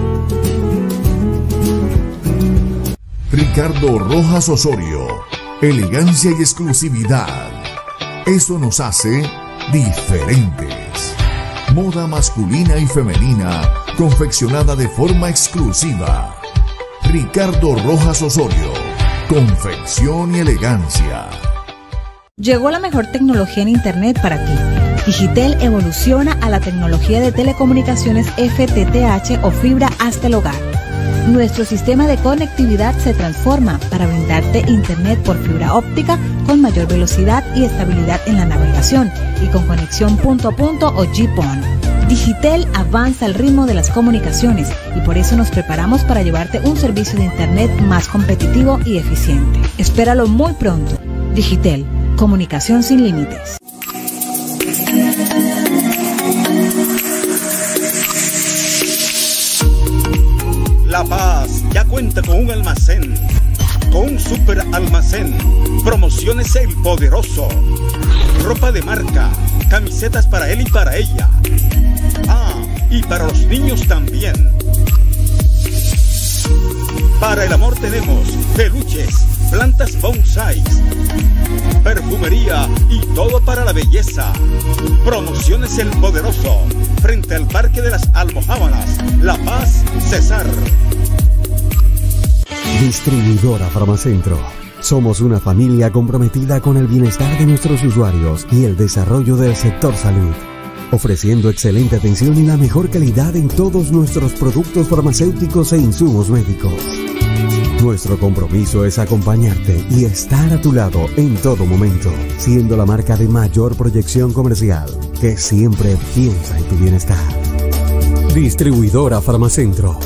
Ricardo Rojas Osorio. Elegancia y exclusividad. Eso nos hace diferentes. Moda masculina y femenina confeccionada de forma exclusiva. Ricardo Rojas Osorio. Confección y elegancia. Llegó la mejor tecnología en Internet para ti. Digitel evoluciona a la tecnología de telecomunicaciones F T T H o fibra hasta el hogar. Nuestro sistema de conectividad se transforma para brindarte Internet por fibra óptica con mayor velocidad y estabilidad en la navegación y con conexión punto a punto o G P O N. Digitel avanza al ritmo de las comunicaciones y por eso nos preparamos para llevarte un servicio de Internet más competitivo y eficiente. Espéralo muy pronto. Digitel, comunicación sin límites. La Paz ya cuenta con un almacén, con un super almacén. Promociones El Poderoso. Ropa de marca, camisetas para él y para ella. Ah, y para los niños también. Para el amor tenemos peluches, plantas bonsai, perfumería y todo para la belleza. Promociones El Poderoso, frente al Parque de las Almojábanas, La Paz, Cesar. Distribuidora Farmacentro. Somos una familia comprometida con el bienestar de nuestros usuarios y el desarrollo del sector salud, ofreciendo excelente atención y la mejor calidad en todos nuestros productos farmacéuticos e insumos médicos. Nuestro compromiso es acompañarte y estar a tu lado en todo momento, siendo la marca de mayor proyección comercial que siempre piensa en tu bienestar. Distribuidora Farmacentro.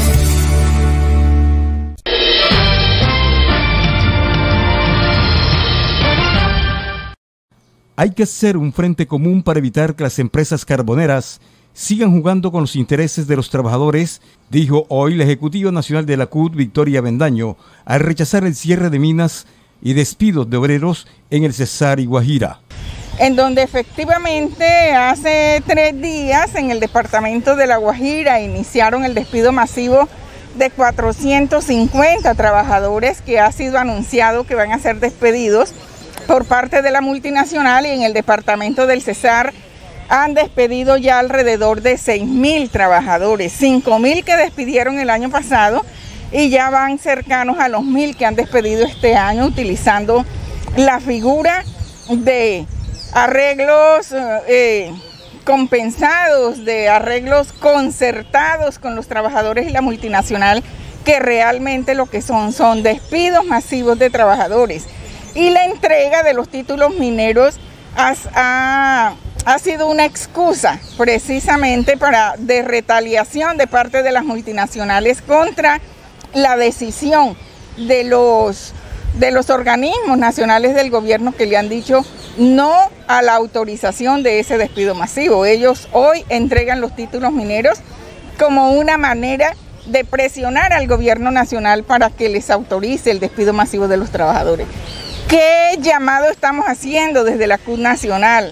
Hay que hacer un frente común para evitar que las empresas carboneras sigan jugando con los intereses de los trabajadores, dijo hoy la ejecutiva nacional de la C U T, Victoria Bendaño, al rechazar el cierre de minas y despidos de obreros en el Cesar y Guajira. En donde efectivamente hace tres días en el departamento de La Guajira iniciaron el despido masivo de cuatrocientos cincuenta trabajadores que ha sido anunciado que van a ser despedidos por parte de la multinacional, y en el departamento del Cesar han despedido ya alrededor de seis mil trabajadores, cinco mil que despidieron el año pasado y ya van cercanos a los mil que han despedido este año, utilizando la figura de arreglos eh, compensados, de arreglos concertados con los trabajadores y la multinacional, que realmente lo que son son despidos masivos de trabajadores. Y la entrega de los títulos mineros a, a ha sido una excusa precisamente para de retaliación de parte de las multinacionales contra la decisión de los, de los organismos nacionales del gobierno que le han dicho no a la autorización de ese despido masivo. Ellos hoy entregan los títulos mineros como una manera de presionar al gobierno nacional para que les autorice el despido masivo de los trabajadores. ¿Qué llamado estamos haciendo desde la C U T Nacional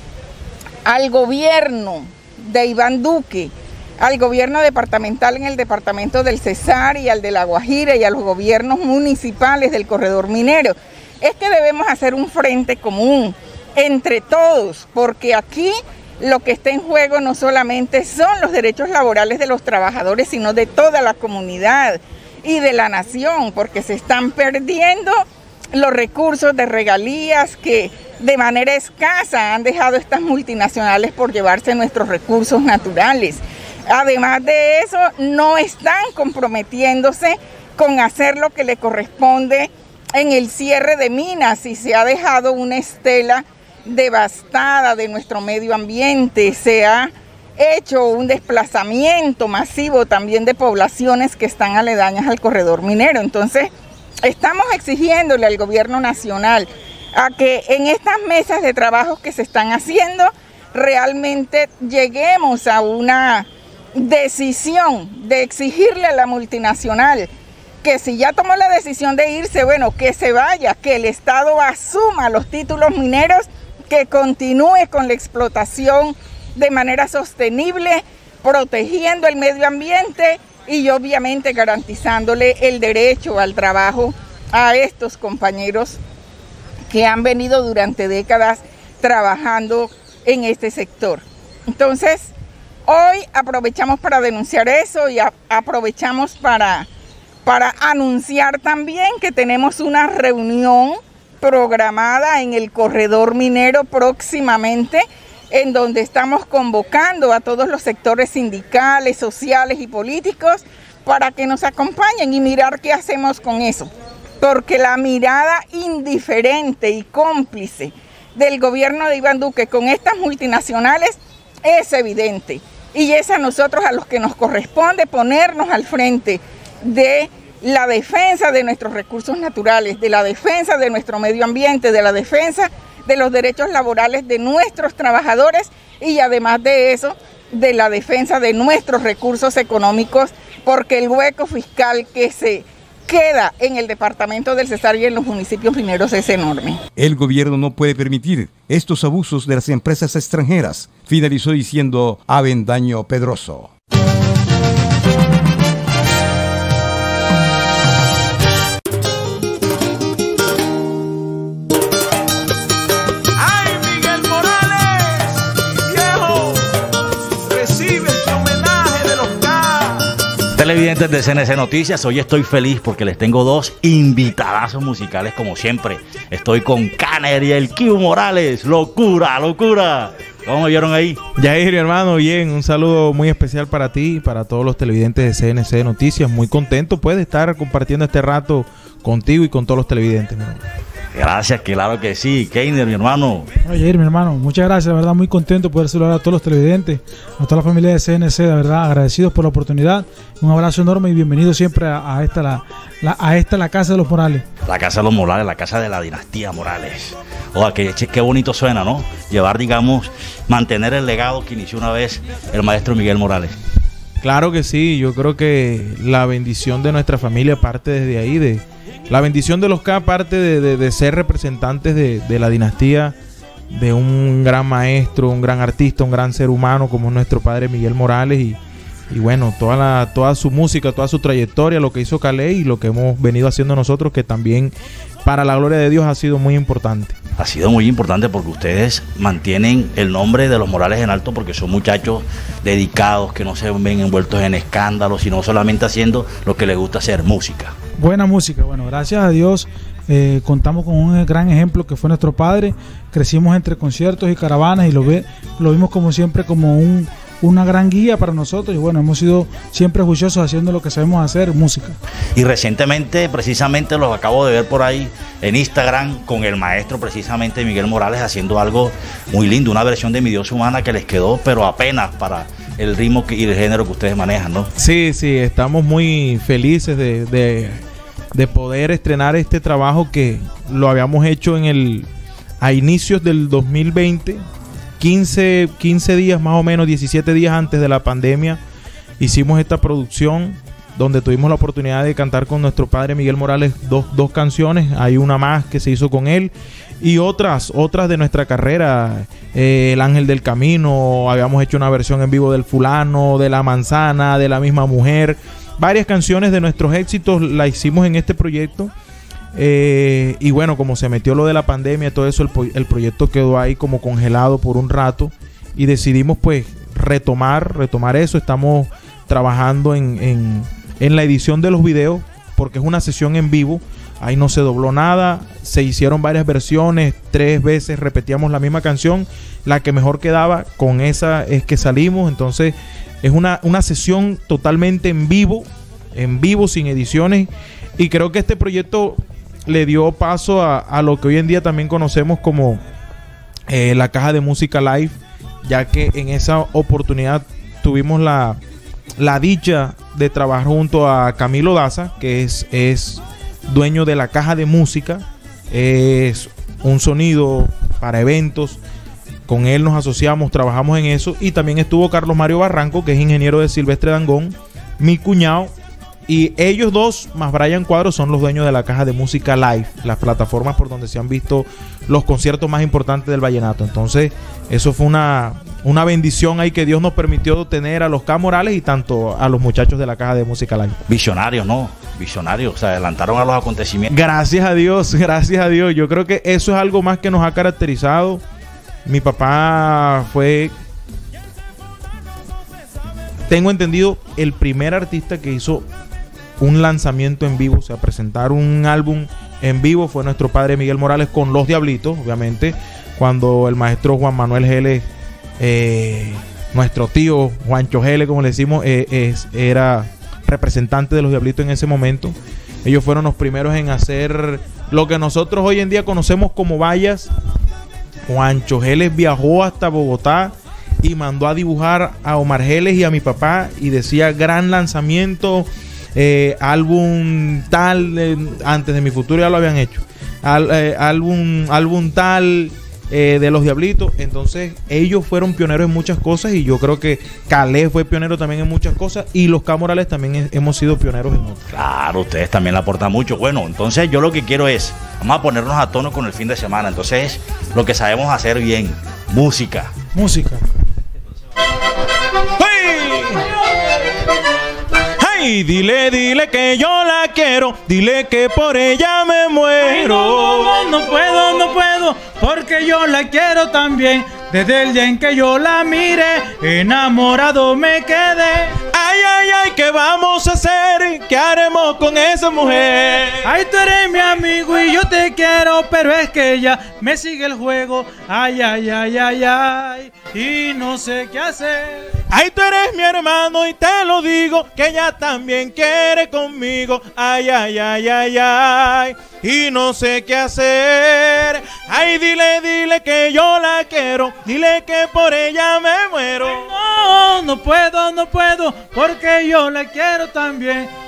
al gobierno de Iván Duque, al gobierno departamental en el departamento del Cesar y al de La Guajira y a los gobiernos municipales del corredor minero? Es que debemos hacer un frente común entre todos, porque aquí lo que está en juego no solamente son los derechos laborales de los trabajadores, sino de toda la comunidad y de la nación, porque se están perdiendo los recursos de regalías que de manera escasa han dejado estas multinacionales por llevarse nuestros recursos naturales. Además de eso, no están comprometiéndose con hacer lo que le corresponde en el cierre de minas y se ha dejado una estela devastada de nuestro medio ambiente, se ha hecho un desplazamiento masivo también de poblaciones que están aledañas al corredor minero. Entonces, estamos exigiéndole al gobierno nacional a que en estas mesas de trabajo que se están haciendo, realmente lleguemos a una decisión de exigirle a la multinacional que si ya tomó la decisión de irse, bueno, que se vaya, que el Estado asuma los títulos mineros, que continúe con la explotación de manera sostenible, protegiendo el medio ambiente y obviamente garantizándole el derecho al trabajo a estos compañeros que han venido durante décadas trabajando en este sector. Entonces, hoy aprovechamos para denunciar eso y a, aprovechamos para, para anunciar también que tenemos una reunión programada en el corredor minero próximamente, en donde estamos convocando a todos los sectores sindicales, sociales y políticos para que nos acompañen y mirar qué hacemos con eso. Porque la mirada indiferente y cómplice del gobierno de Iván Duque con estas multinacionales es evidente. Y es a nosotros a los que nos corresponde ponernos al frente de la defensa de nuestros recursos naturales, de la defensa de nuestro medio ambiente, de la defensa de los derechos laborales de nuestros trabajadores y además de eso, de la defensa de nuestros recursos económicos, porque el hueco fiscal que se queda en el departamento del Cesar y en los municipios mineros es enorme. El gobierno no puede permitir estos abusos de las empresas extranjeras, finalizó diciendo Avendaño Pedroso. Televidentes de C N C Noticias, hoy estoy feliz porque les tengo dos invitadazos musicales como siempre. Estoy con Kanner y el Q Morales. ¡Locura, locura! ¿Cómo me vieron ahí? Yair, mi hermano, bien. Un saludo muy especial para ti y para todos los televidentes de C N C Noticias. Muy contento pues de estar compartiendo este rato contigo y con todos los televidentes, mi hermano. Gracias, claro que sí. Keiner, mi hermano. Oye, mi hermano, muchas gracias, de verdad, muy contento de poder saludar a todos los televidentes, a toda la familia de C N C, de verdad, agradecidos por la oportunidad. Un abrazo enorme y bienvenido siempre a, a, esta, la, la, a esta la Casa de los Morales. La Casa de los Morales, la casa de la dinastía Morales. Oiga, qué, qué bonito suena, ¿no? Llevar, digamos, mantener el legado que inició una vez el maestro Miguel Morales. Claro que sí, yo creo que la bendición de nuestra familia parte desde ahí, de la bendición de los K parte de, de, de ser representantes de, de la dinastía, de un gran maestro, un gran artista, un gran ser humano como nuestro padre Miguel Morales y, y bueno, toda, la, toda su música, toda su trayectoria, lo que hizo Calais y lo que hemos venido haciendo nosotros, que también para la gloria de Dios ha sido muy importante. Ha sido muy importante porque ustedes mantienen el nombre de los Morales en alto porque son muchachos dedicados que no se ven envueltos en escándalos, sino solamente haciendo lo que les gusta hacer, música. Buena música, bueno, gracias a Dios eh, contamos con un gran ejemplo que fue nuestro padre. Crecimos entre conciertos y caravanas y lo, ve, lo vimos como siempre como un, una gran guía para nosotros y bueno, hemos sido siempre juiciosos haciendo lo que sabemos hacer, música. Y recientemente, precisamente, los acabo de ver por ahí en Instagram con el maestro precisamente Miguel Morales haciendo algo muy lindo, una versión de Mi Diosa Humana que les quedó, pero apenas para el ritmo y el género que ustedes manejan, ¿no? Sí, sí, estamos muy felices de, de, de poder estrenar este trabajo que lo habíamos hecho en el a inicios del dos mil veinte, quince, quince días más o menos, diecisiete días antes de la pandemia, hicimos esta producción donde tuvimos la oportunidad de cantar con nuestro padre Miguel Morales dos, dos canciones. Hay una más que se hizo con él y otras, otras de nuestra carrera, eh, El Ángel del Camino, habíamos hecho una versión en vivo del Fulano, de La Manzana, de La Misma Mujer, varias canciones de nuestros éxitos la hicimos en este proyecto. Eh, y bueno, como se metió lo de la pandemia, todo eso, el, el proyecto quedó ahí como congelado por un rato y decidimos pues retomar, retomar eso. Estamos trabajando en, en, en la edición de los videos porque es una sesión en vivo, ahí no se dobló nada, se hicieron varias versiones, tres veces repetíamos la misma canción, la que mejor quedaba, con esa es que salimos. Entonces es una, una sesión totalmente en vivo, en vivo, sin ediciones, y creo que este proyecto le dio paso a, a lo que hoy en día también conocemos como eh, la Caja de Música Live, ya que en esa oportunidad tuvimos la, la dicha de trabajar junto a Camilo Daza, que es, es dueño de la Caja de Música, es un sonido para eventos. Con él nos asociamos, trabajamos en eso, y también estuvo Carlos Mario Barranco, que es ingeniero de Silvestre Dangond, mi cuñado. Y ellos dos, más Brian Cuadro, son los dueños de la Caja de Música Live, las plataformas por donde se han visto los conciertos más importantes del vallenato. Entonces, eso fue una, una bendición ahí que Dios nos permitió tener a los K. Morales y tanto a los muchachos de la Caja de Música Live. Visionarios, ¿no? Visionarios, se adelantaron a los acontecimientos. Gracias a Dios, gracias a Dios. Yo creo que eso es algo más que nos ha caracterizado. Mi papá fue, tengo entendido, el primer artista que hizo un lanzamiento en vivo, o sea, presentar un álbum en vivo, fue nuestro padre Miguel Morales con Los Diablitos, obviamente, cuando el maestro Juan Manuel Gele, eh, nuestro tío Juancho Gele, como le decimos, eh, es, era representante de Los Diablitos en ese momento. Ellos fueron los primeros en hacer lo que nosotros hoy en día conocemos como vallas. Juancho Geles viajó hasta Bogotá y mandó a dibujar a Omar Geles y a mi papá y decía gran lanzamiento, eh, álbum tal, eh, antes de Mi Futuro ya lo habían hecho, Al, eh, álbum, álbum tal eh, de Los Diablitos. Entonces ellos fueron pioneros en muchas cosas y yo creo que Calé fue pionero también en muchas cosas y los K. Morales también he, hemos sido pioneros en otras. Claro, ustedes también le aportan mucho. Bueno, entonces yo lo que quiero es, vamos a ponernos a tono con el fin de semana. Entonces, lo que sabemos hacer bien, música. Música. Ay, dile, dile que yo la quiero, dile que por ella me muero. Ay, no, no, no puedo, no puedo, porque yo la quiero también. Desde el día en que yo la miré, enamorado me quedé. Ay, ay, ay, ¿qué vamos a hacer? ¿Qué haremos con esa mujer? Ay, tú eres mi amigo y yo te quiero, pero es que ella me sigue el juego. Ay, ay, ay, ay, ay, y no sé qué hacer. Ay, tú eres mi hermano y te lo digo, que ella también quiere conmigo. Ay, ay, ay, ay, ay, y no sé qué hacer. Ay, dile, dile que yo la quiero, dile que por ella me muero. Ay, no, no puedo, no puedo, porque yo la quiero también.